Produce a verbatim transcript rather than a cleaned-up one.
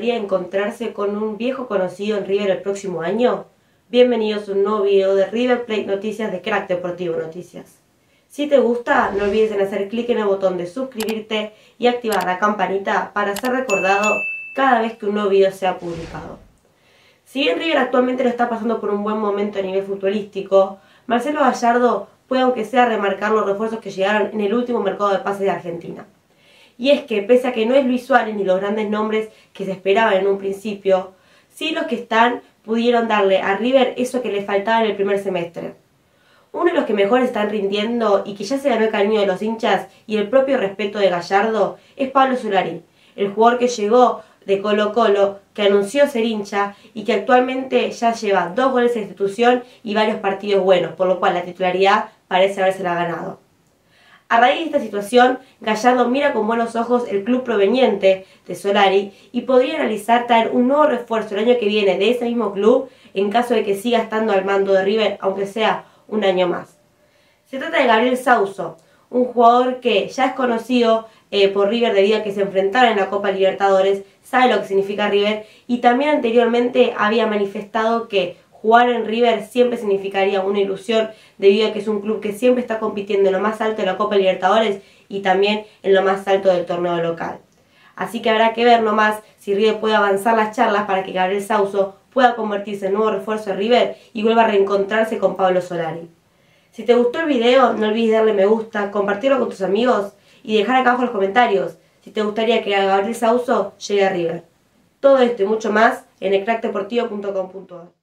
podría encontrarse con un viejo conocido en River el próximo año? Bienvenidos a un nuevo video de River Plate Noticias de Crack Deportivo Noticias. Si te gusta, no olvides en hacer clic en el botón de suscribirte y activar la campanita para ser recordado cada vez que un nuevo video sea publicado. Si bien River actualmente lo está pasando por un buen momento a nivel futbolístico, Marcelo Gallardo puede aunque sea remarcar los refuerzos que llegaron en el último mercado de pases de Argentina. Y es que, pese a que no es Luis Suárez ni los grandes nombres que se esperaban en un principio, sí los que están pudieron darle a River eso que le faltaba en el primer semestre. Uno de los que mejor están rindiendo y que ya se ganó el cariño de los hinchas y el propio respeto de Gallardo es Pablo Solari, el jugador que llegó de Colo Colo, que anunció ser hincha y que actualmente ya lleva dos goles de institución y varios partidos buenos, por lo cual la titularidad parece habérsela ganado. A raíz de esta situación, Gallardo mira con buenos ojos el club proveniente de Solari y podría analizar traer un nuevo refuerzo el año que viene de ese mismo club en caso de que siga estando al mando de River, aunque sea un año más. Se trata de Gabriel Sousa, un jugador que ya es conocido eh, por River debido a que se enfrentaron en la Copa Libertadores, sabe lo que significa River y también anteriormente había manifestado que jugar en River siempre significaría una ilusión debido a que es un club que siempre está compitiendo en lo más alto de la Copa Libertadores y también en lo más alto del torneo local. Así que habrá que ver nomás si River puede avanzar las charlas para que Gabriel Sousa pueda convertirse en nuevo refuerzo de River y vuelva a reencontrarse con Pablo Solari. Si te gustó el video, no olvides darle me gusta, compartirlo con tus amigos y dejar acá abajo en los comentarios si te gustaría que Gabriel Sousa llegue a River. Todo esto y mucho más en el crack deportivo punto com punto ar.